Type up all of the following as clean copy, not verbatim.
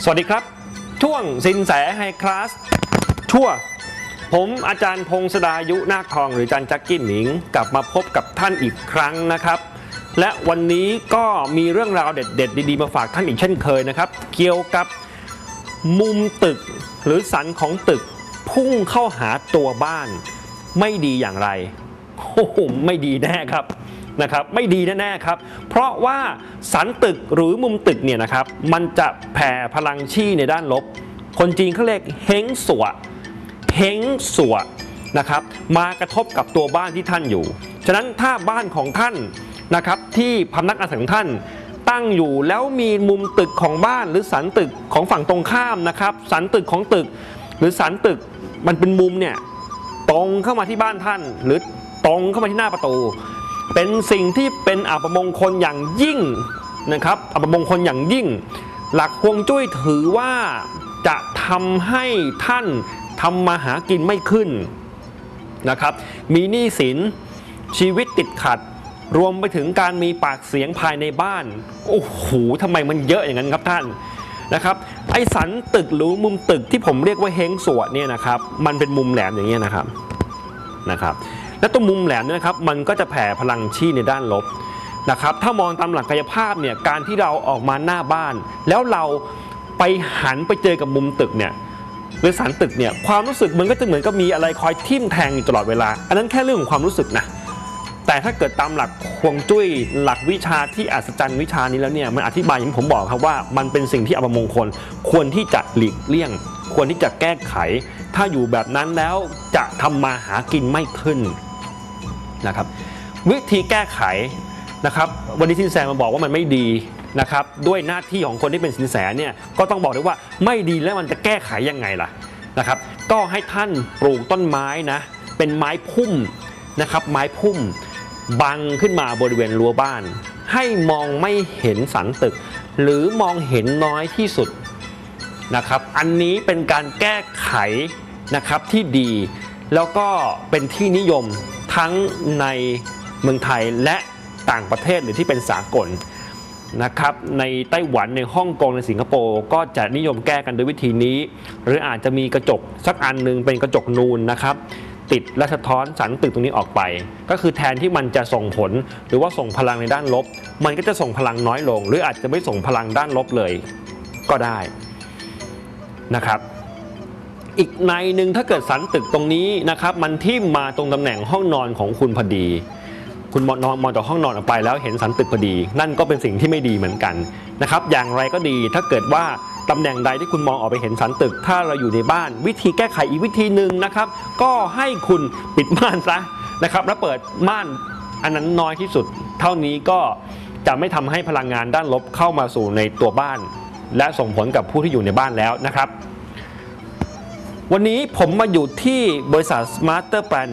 สวัสดีครับช่วงสินแสไฮคลาสชั่วผมอาจารย์พงศดายุนาคทองหรืออาจารย์แจ็คกี้หนิงกลับมาพบกับท่านอีกครั้งนะครับและวันนี้ก็มีเรื่องราวเด็ดๆดีๆมาฝากท่านอีกเช่นเคยนะครับเกี่ยวกับมุมตึกหรือสันของตึกพุ่งเข้าหาตัวบ้านไม่ดีอย่างไรโอ้โหไม่ดีแน่ครับไม่ดีแน่ๆครับเพราะว่าสันตึกหรือมุมตึกเนี่ยนะครับมันจะแผ่พลังชี่ในด้านลบคนจีนเขาเรียกเฮงสัวนะครับมากระทบกับตัวบ้านที่ท่านอยู่ฉะนั้นถ้าบ้านของท่านนะครับที่พำนักอาศัยของท่านตั้งอยู่แล้วมีมุมตึกของบ้านหรือสันตึกของฝั่งตรงข้ามนะครับสันตึกของตึกหรือสันตึกมันเป็นมุมเนี่ยตรงเข้ามาที่บ้านท่านหรือตรงเข้ามาที่หน้าประตูเป็นสิ่งที่เป็นอัปมงคลอย่างยิ่งนะครับอัปมงคลอย่างยิ่งหลักฮวงจุ้ยถือว่าจะทำให้ท่านทำมาหากินไม่ขึ้นนะครับมีหนี้สินชีวิตติดขัดรวมไปถึงการมีปากเสียงภายในบ้านโอ้โหทำไมมันเยอะอย่างนั้นครับท่านนะครับไอ้สันตึกหรือมุมตึกที่ผมเรียกว่าเฮงสวดเนี่ยนะครับมันเป็นมุมแหลมอย่างนี้นะครับและตรงมุมแหลมเนี่ยนะครับมันก็จะแผ่พลังชี่ในด้านลบนะครับถ้ามองตามหลักกายภาพเนี่ยการที่เราออกมาหน้าบ้านแล้วเราไปหันไปเจอกับมุมตึกเนี่ยหรือสันตึกเนี่ยความรู้สึกมันก็จะเหมือนกับมีอะไรคอยทิ่มแทงอยู่ตลอดเวลาอันนั้นแค่เรื่องของความรู้สึกนะแต่ถ้าเกิดตามหลักฮวงจุ้ยหลักวิชาที่อัศจรรย์วิชานี้แล้วเนี่ยมันอธิบายอย่างที่ผมบอกครับว่ามันเป็นสิ่งที่อัปมงคลควรที่จะหลีกเลี่ยงควรที่จะแก้ไขถ้าอยู่แบบนั้นแล้วจะทำมาหากินไม่ขึ้นนะครับวิธีแก้ไขนะครับวันนี้สินแสมาบอกว่ามันไม่ดีนะครับด้วยหน้าที่ของคนที่เป็นสินแสเนี่ยก็ต้องบอกด้วยว่าไม่ดีแล้วมันจะแก้ไขยังไงล่ะนะครับก็ให้ท่านปลูกต้นไม้นะเป็นไม้พุ่มนะครับไม้พุ่มบังขึ้นมาบริเวณรั้วบ้านให้มองไม่เห็นสันตึกหรือมองเห็นน้อยที่สุดนะครับอันนี้เป็นการแก้ไขนะครับที่ดีแล้วก็เป็นที่นิยมทั้งในเมืองไทยและต่างประเทศหรือที่เป็นสากลนะครับในไต้หวันในฮ่องกงในสิงคโปร์ก็จะนิยมแก้กันด้วยวิธีนี้หรืออาจจะมีกระจกสักอันนึงเป็นกระจกนูนนะครับติดและสะท้อนสันตึกตรงนี้ออกไปก็คือแทนที่มันจะส่งผลหรือว่าส่งพลังในด้านลบมันก็จะส่งพลังน้อยลงหรืออาจจะไม่ส่งพลังด้านลบเลยก็ได้นะครับอีกในหนึ่งถ้าเกิดสันตึกตรงนี้นะครับมันทิ่มมาตรงตำแหน่งห้องนอนของคุณพอดีคุณมองจากห้องนอนออกไปแล้วเห็นสันตึกพอดีนั่นก็เป็นสิ่งที่ไม่ดีเหมือนกันนะครับอย่างไรก็ดีถ้าเกิดว่าตำแหน่งใดที่คุณมองออกไปเห็นสันตึกถ้าเราอยู่ในบ้านวิธีแก้ไขอีกวิธีหนึ่งนะครับก็ให้คุณปิดม่านซะนะครับแล้วเปิดม่านอันนั้นน้อยที่สุดเท่านี้ก็จะไม่ทำให้พลังงานด้านลบเข้ามาสู่ในตัวบ้านและส่งผลกับผู้ที่อยู่ในบ้านแล้วนะครับวันนี้ผมมาอยู่ที่บริษัท Smarter Plan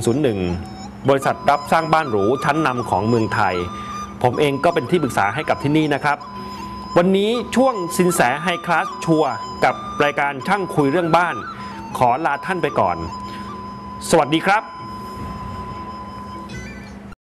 101บริษัทรับสร้างบ้านหรูชั้นนำของเมืองไทยผมเองก็เป็นที่ปรึกษาให้กับที่นี่นะครับวันนี้ช่วงสินแสไฮคลาสชัวร์กับรายการช่างคุยเรื่องบ้านขอลาท่านไปก่อนสวัสดีครับ